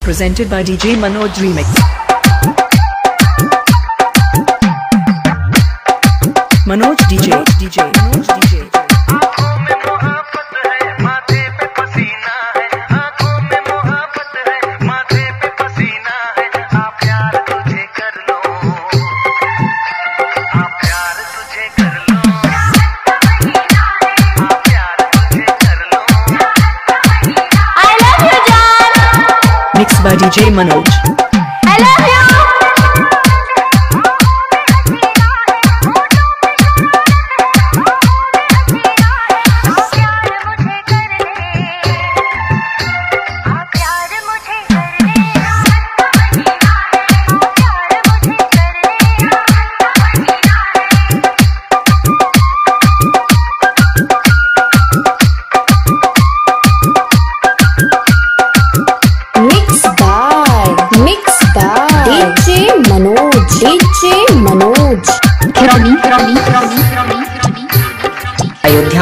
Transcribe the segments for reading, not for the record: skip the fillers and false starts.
Presented by DJ Manoj Remix. Manoj DJ. Manoj DJ. आंखों में मोहब्बत है, माथे पे पसीना है। आंखों में मोहब्बत है, माथे पे पसीना है। आप प्यार तुझे कर लो, आप प्यार तुझे कर लो, आप प्यार तुझे कर लो। I love you, John. Mixed by DJ Manoj. I love you. DJ Manoj. खिरौनी Ayodhya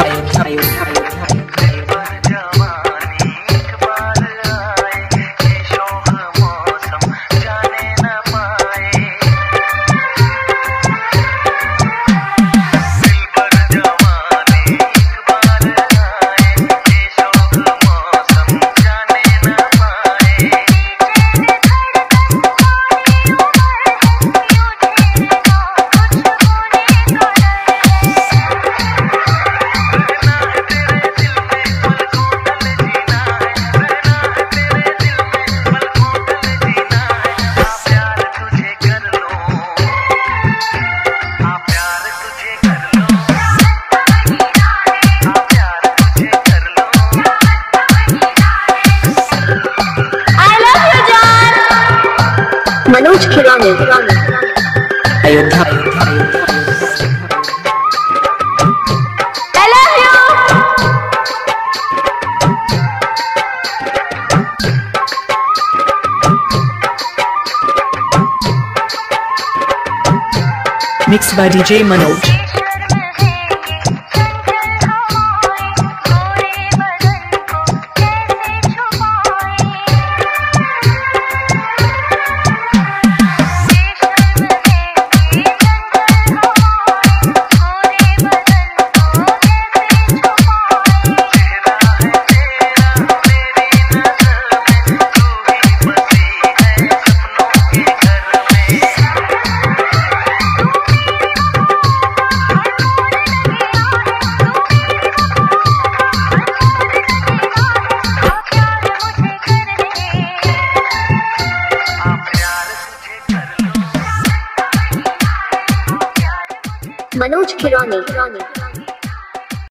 Manoj खिरौनी Ayodhya I love you. Mixed by DJ Manoj. Manoj खिरौनी